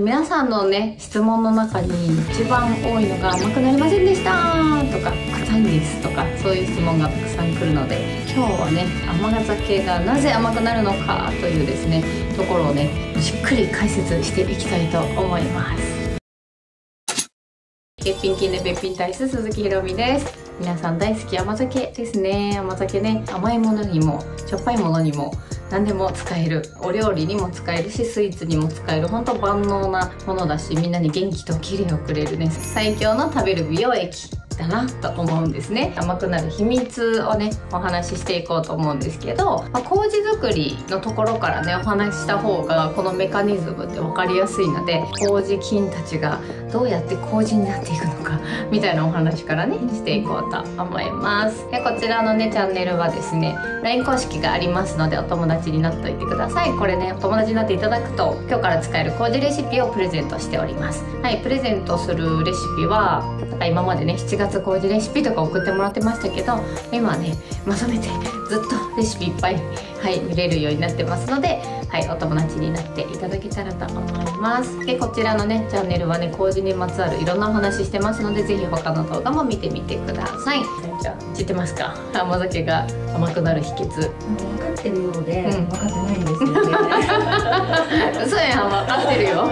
皆さんのね質問の中に一番多いのが甘くなりませんでしたとか硬いんですとか、そういう質問がたくさん来るので、今日はね甘酒がなぜ甘くなるのかというですねところをねじっくり解説していきたいと思います。べっぴん菌でべっぴん体質鈴木ひろみです。皆さん大好き甘酒ですね。甘酒ね、甘いものにもしょっぱいものにも何でも使える、お料理にも使えるしスイーツにも使える、本当万能なものだし、みんなに元気とキレをくれるね最強の食べる美容液だなと思うんですね。甘くなる秘密をねお話ししていこうと思うんですけど、麹作りのところからねお話しした方がこのメカニズムって分かりやすいので、麹菌たちがどうやって麹になっていくのかみたいなお話からねしていこうと思います。でこちらのねチャンネルはですね LINE 公式がありますのでお友達になっておいてください。これねお友達になっていただくと今日から使える麹レシピをプレゼントしております。はい、プレゼントするレシピはなんか今までね7月麹レシピとか送ってもらってましたけど、今ねまとめてずっとレシピいっぱい、見れるようになってますので、お友達になっていただけたらと思います。でこちらのねチャンネルはね麹にまつわるいろんなお話してますので、ぜひ他の動画も見てみてください。じゃあ知ってますか、甘酒が甘くなる秘訣。 分かってるようで、分かってないんですよね。 嘘やん、分かってるよ。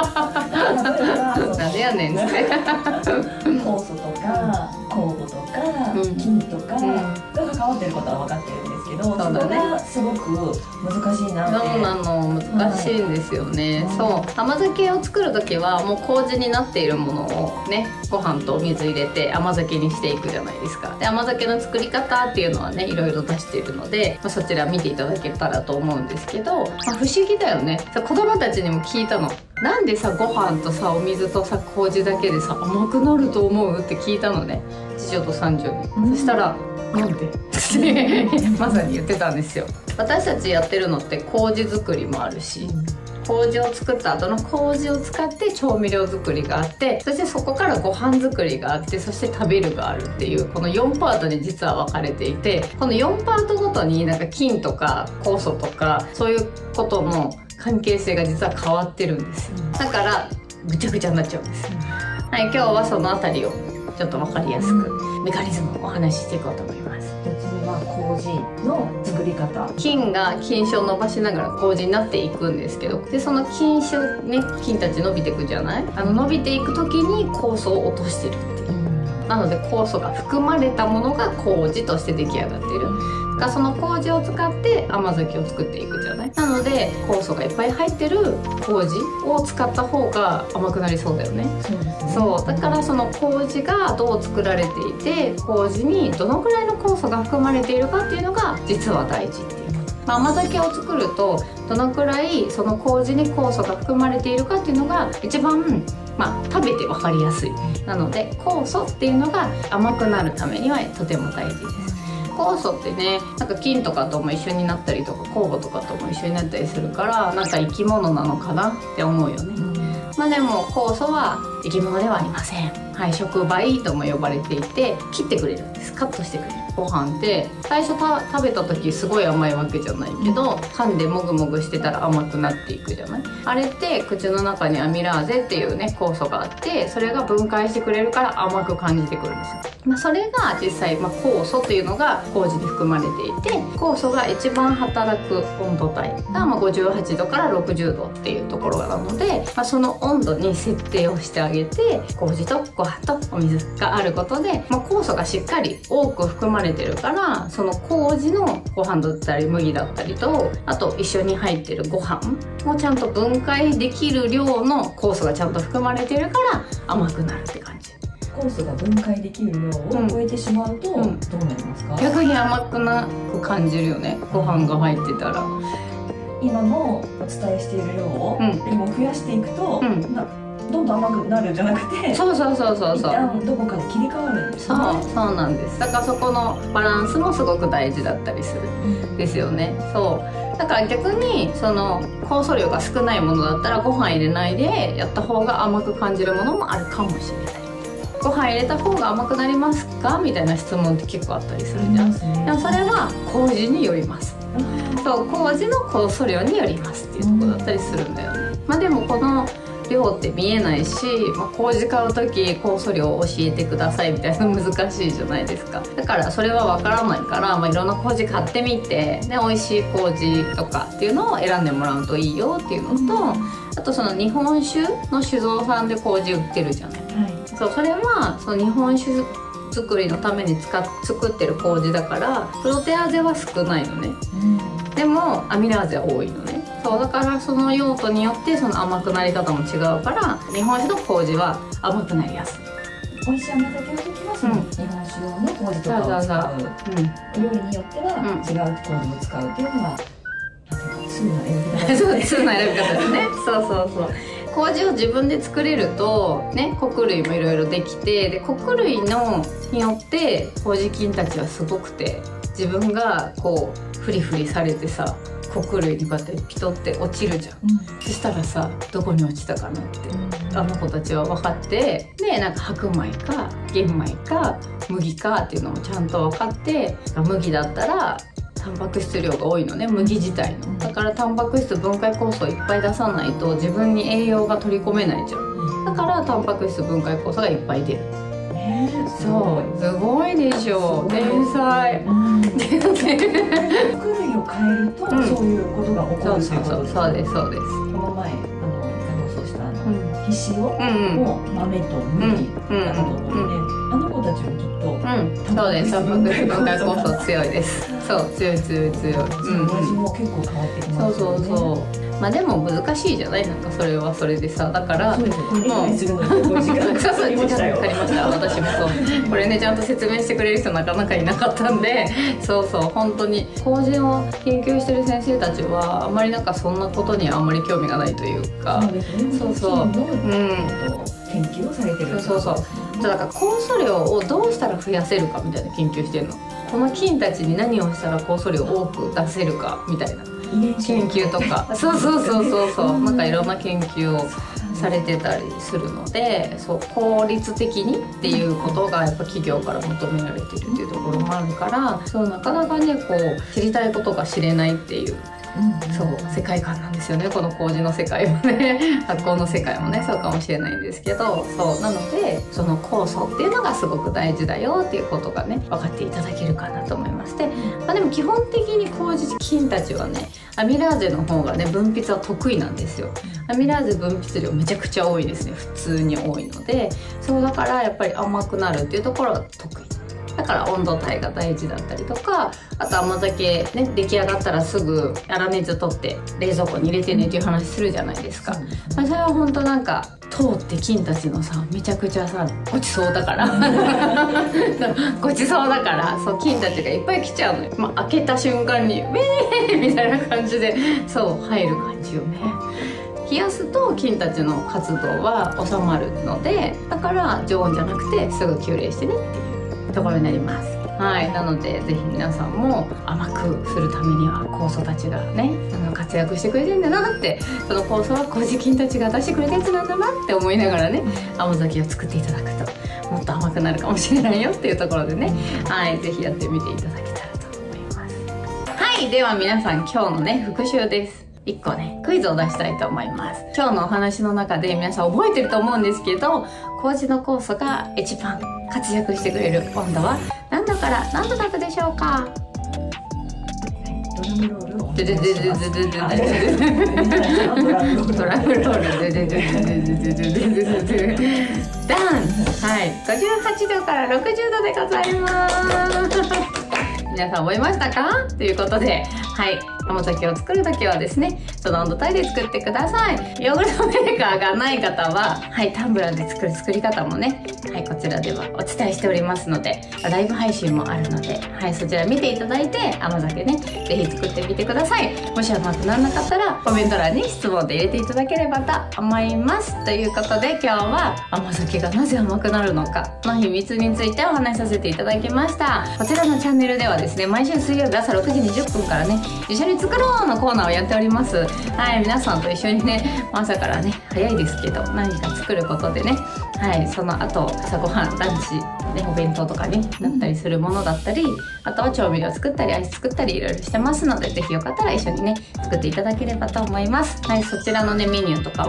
なんでやねんって。 酵素とか酵母とか菌とかが関わってることは分かってるんですけど、そこがすごく難しいなって。 そうなの、難しいんですよね。そう甘酒を作る時はもう麹になっているものをねご飯とお水入れて甘酒にしていくじゃないですか。で甘酒の作り方っていうのはねいろいろ出しているので、そちら見ていただけたらと思うんですけど、不思議だよね。子供たちにも聞いたの。なんでさご飯とさお水とさ麹だけでさ甘くなると思うって聞いたのね、次女と三女に。そしたらなんでまさに言ってたんですよ。私たちやってるのって麹作りもあるし、麹を作った後の麹を使って調味料作りがあって、そしてそこからご飯作りがあって、そして食べるがあるっていう、この4パートに実は分かれていて、この4パートごとになんか菌とか酵素とかそういうことの関係性が実は変わってるんですよ。だからぐちゃぐちゃになっちゃうんですよ。今日はそのあたりをちょっと分かりやすくメカニズムをお話ししていこうと思います。 1つ目は麹の作り方。 菌が菌床を伸ばしながら麹になっていくんですけど、でその菌床ね、菌たち伸びていくじゃない。伸びていく時に酵素を落としてるっていう、なので酵素が含まれたものが麹として出来上がっている。その麹を使って甘酒を作っていくじゃない。なので酵素がいっぱい入ってる麹を使った方が甘くなりそうだよね。 そうですね。 そうだからその麹がどう作られていて、麹にどのくらいの酵素が含まれているかっていうのが実は大事っていうこと。甘酒を作るとどのくらいその麹に酵素が含まれているかっていうのが一番食べて分かりやすい。なので酵素っていうのが甘くなるためにはとても大事です。酵素ってね、なんか菌とかとも一緒になったりとか酵母とかとも一緒になったりするから、なんか生き物なのかなって思うよね。でも酵素は生き物ではありません。触媒とも呼ばれていて、切ってくれるんです。カットしてくれる。ご飯って最初食べた時すごい甘いわけじゃないけど、噛んでもぐもぐしてたら甘くなっていくじゃない。あれって口の中にアミラーゼっていうね酵素があって、それが分解してくれるから甘く感じてくるんですよ。それが実際、酵素というのが麹に含まれていて、酵素が一番働く温度帯が58度から60度っていうところなので、その温度に設定をしてあげて、麹とご飯とお水があることで、酵素がしっかり多く含まれてるから、その麹のご飯だったり麦だったりと、あと一緒に入ってるご飯もちゃんと分解できる量の酵素がちゃんと含まれてるから甘くなるって感じ。 酵素が分解できる量を超えてしまうとどうなりますか？ 逆に甘くなく感じるよね、ご飯が入ってたら。 今のお伝えしている量を増やしていくと、どんどん甘くなるんじゃなくて、 そう一旦どこかで切り替わるんですね。 そうなんです。だからそこのバランスもすごく大事だったりするんですよね。そうだから逆にその酵素量が少ないものだったらご飯入れないでやった方が甘く感じるものもあるかもしれない。ご飯入れた方が甘くなりますかみたいな質問って結構あったりするじゃん。でもそれは麹によります。そう、麹の酵素量によりますっていうところだったりするんだよね。でもこの量って見えないし、麹買う時酵素量を教えてくださいみたいなの難しいじゃないですか。だからそれは分からないから、いろんな麹買ってみて、で美味しい麹とかっていうのを選んでもらうといいよっていうのと、あとその日本酒の酒造さんで麹売ってるじゃない、そう、それはその日本酒作りのために作ってる麹だから、プロテアーゼは少ないのね、でもアミラーゼは多いのね。そうだから、その用途によってその甘くなり方も違うから、日本酒の麹は甘くなりやすい。 美味しい甘酒の時はその日本酒用の麹とかを使う、お料理によっては違う麹を使うっていうのが通の選び方ですね。 そう、通の選び方ですね。そうそうそう。麹を自分で作れるとね、穀類もいろいろできて、で穀類のによって麹菌たちはすごくて、自分がこうフリフリされてさ、穀類にこうやってピトって落ちるじゃん、そしたらさ、どこに落ちたかなって、あの子たちは分かって、でなんか白米か玄米か麦かっていうのもちゃんと分かって、麦だったらタンパク質量が多いのね、麦自体の。だからタンパク質分解酵素をいっぱい出さないと自分に栄養が取り込めないじゃん。だからタンパク質分解酵素がいっぱい出る。そう、すごいでしょ、天才。 穀類を変えるとそういうことが起こるっていうことですね。 そうですそうです。 この前そうしたひしおを豆と麦だと思って、あの子たちもきっとそうです、タンパク質分解酵素強いです。そう、強い強い強い。 味も結構変わってきますよね。 そうそうそう。でも難しいじゃない、なんかそれはそれでさ、だからそうですね、理解するのに時間かかりましたよ。 かかりました。私もそう、これねちゃんと説明してくれる人なかなかいなかったんで、そうそう、本当に麹を研究してる先生たちはあんまりなんかそんなことにはあんまり興味がないというか、 そうですね、 そうそう、 研究をされてる。 そうそうそう。だから酵素量をどうしたら増やせるかみたいな研究してるの。この菌たちに何をしたら酵素量を多く出せるかみたいな研究とか、そうそうそうそうそう、なんかいろんな研究をされてたりするので、そう効率的にっていうことがやっぱ企業から求められてるっていうところもあるから、そうなかなかねこう知りたいことが知れないっていう。そう世界観なんですよね、この麹の世界もね発酵の世界もねそうかもしれないんですけど、そうなのでその酵素っていうのがすごく大事だよっていうことがね分かっていただけるかなと思いまして、でも基本的に麹菌たちはねアミラーゼの方がね分泌は得意なんですよ。アミラーゼ分泌量めちゃくちゃ多いですね、普通に多いので、そうだからやっぱり甘くなるっていうところは得意。だから温度帯が大事だったりとか、あと甘酒ね出来上がったらすぐ粗熱取って冷蔵庫に入れてねっていう話するじゃないですか。それは本当なんか糖って菌たちのさめちゃくちゃさごちそうだからごちそうだから、そう菌たちがいっぱい来ちゃうのよ。開けた瞬間にウェーみたいな感じでそう入る感じよね。冷やすと菌たちの活動は収まるので、だから常温じゃなくてすぐ急冷してねっていうところになります。はい、なのでぜひ皆さんも甘くするためには酵素たちがね活躍してくれてんだなって、その酵素は麹菌たちが出してくれたやつなんだなって思いながらね甘酒を作っていただくともっと甘くなるかもしれないよっていうところでね、はい、ぜひやってみていただけたらと思います。はい、では皆さん今日のね復習です。1個ねクイズを出したいと思います。今日のお話の中で皆さん覚えてると思うんですけど、麹の酵素が一番活躍してくれる温度は何度から何度だったでしょうか？ ドラムロールをドラムロールダン、はい、58度から60度でございます。皆さん覚えましたか？ということで、はい、甘酒を作るときはですねその温度帯で作ってください。ヨーグルトメーカーがない方は、はい、タンブラーで作る作り方もね、はい、こちらではお伝えしておりますので、ライブ配信もあるので、はい、そちら見ていただいて甘酒ねぜひ作ってみてください。もし甘くならなかったらコメント欄に質問で入れていただければと思います。ということで今日は甘酒がなぜ甘くなるのかの秘密についてお話しさせていただきました。こちらのチャンネルではですね毎週水曜日朝6時20分からね一緒に作ろうのコーナーをやっております。はい、皆さんと一緒にね朝からね早いですけど何か作ることでね、はい、その後朝ごはんランチ、ね、お弁当とかになったりするものだったり、あとは調味料作ったりアイス作ったりいろいろしてますので、ぜひよかったら一緒にね作っていただければと思います。はい、そちらのねメニューとかは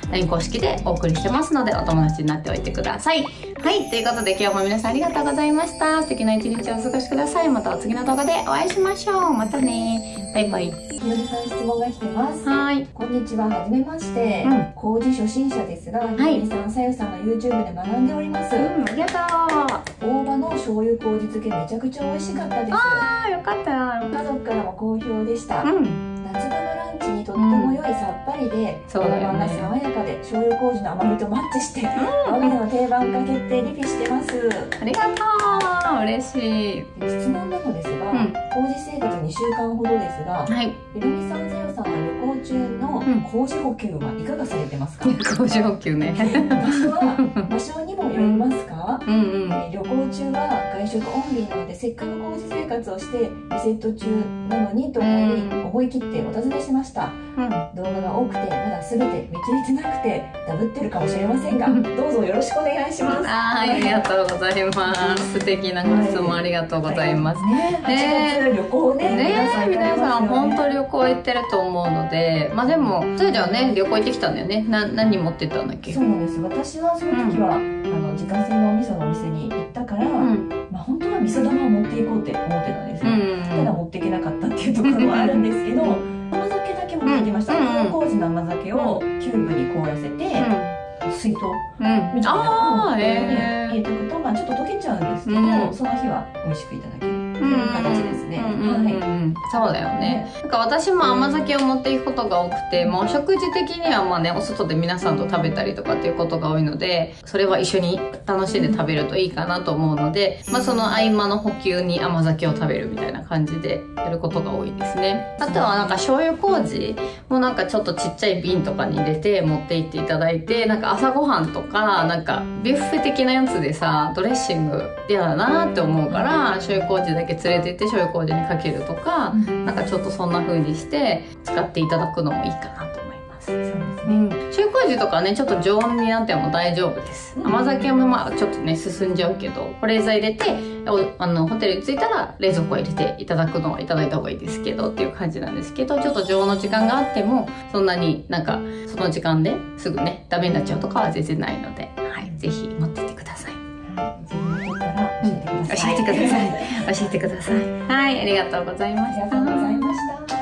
LINE 公式でお送りしてますので、お友達になっておいてください。はい、ということで今日も皆さんありがとうございました。素敵な一日をお過ごしください。また次の動画でお会いしましょう。またね。バイバイ。 ひよりさん、質問が来てます。 はい。 こんにちは、はじめまして。工事初心者ですが、ひよりさん、さゆさんが YouTube で学んでおります。 ありがとう。 大葉の醤油麹漬けめちゃくちゃ美味しかったです。 あー、よかった。 家族からも好評でした。夏場のランチにとっても良いさっぱりで、大葉が爽やかで醤油麹の甘みとマッチして、我が家の定番化決定リピしてます。 ありがとう。嬉しい。 質問なのですが、工事生活2週間ほどですが、ひろみさん、さよさんは旅行中の工事補給はいかがされてますか？ 工事補給ね。 場所にもよりますか？旅行中は外食オンリーなので、せっかく工事生活をしてリセット中なのにと思い切ってお尋ねしました。動画が多くてまだ全て見切れてなくてダブってるかもしれませんが、どうぞよろしくお願いします。 ありがとうございます。素敵なご質問ありがとうございます。 旅行ね、 皆さん本当旅行行ってると思うので、まあでもそれじゃあね、旅行行ってきたんだよね。何持ってったんだっけ？ そうなんです。私はその時は自家製のお味噌のお店に行ったから、まあ本当は味噌玉を持っていこうって思ってたんですよ。ただ持っていけなかったっていうところもあるんですけど、甘酒だけ持ってきました。麹の甘酒をキューブに凍らせて、水筒みたいなのを入れておくと、まあちょっと溶けちゃうんですけど、その日は美味しくいただける形ですね。 そうだよね。なんか私も甘酒を持っていくことが多くて、お食事的にはまあね、お外で皆さんと食べたりとかっていうことが多いので、それは一緒に楽しんで食べるといいかなと思うので、まあその合間の補給に甘酒を食べるみたいな感じでやることが多いですね。あとはなんか醤油麹もなんかちょっとちっちゃい瓶とかに入れて持って行っていただいて、なんか朝ごはんとかなんかビュッフェ的なやつでさ、ドレッシング嫌だなって思うから、醤油麹だけ連れて行って醤油麹にかけるとか、なんかちょっとそんな風にして使っていただくのもいいかなと思います。そうですね。醤油麹とかね、ちょっと常温になっても大丈夫です。甘酒もまあちょっとね進んじゃうけど、保冷剤入れてホテルに着いたら冷蔵庫入れていただくのはいただいた方がいいですけどっていう感じなんですけど、ちょっと常温の時間があってもそんなになんかその時間ですぐねダメになっちゃうとかは全然ないので、はい、ぜひ持ってってください。教えてください。教えてください。はい、ありがとうございました。 ありがとうございました。